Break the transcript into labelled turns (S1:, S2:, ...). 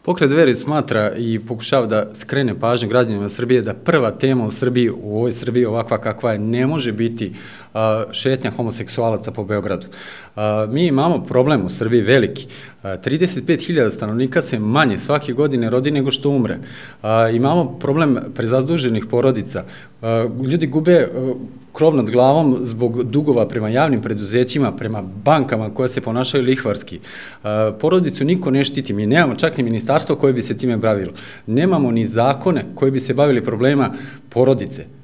S1: Pokret Dveri smatra i pokušava da skrene pažnju građanima Srbije da prva tema u Srbiji, u ovoj Srbiji ovakva kakva je, ne može biti šetnja homoseksualaca po Beogradu. Mi imamo problem u Srbiji veliki. 35.000 stanovnika se manje svake godine rodi nego što umre. Imamo problem prezazduženih porodica. Ljudi gube krov nad glavom zbog dugova prema javnim preduzećima, prema bankama koje se ponašaju lihvarski. Porodicu niko ne štiti, mi nemamo čak ni ministarstvo koje bi se time bavilo. Nemamo ni zakone koji bi se bavili problema porodice.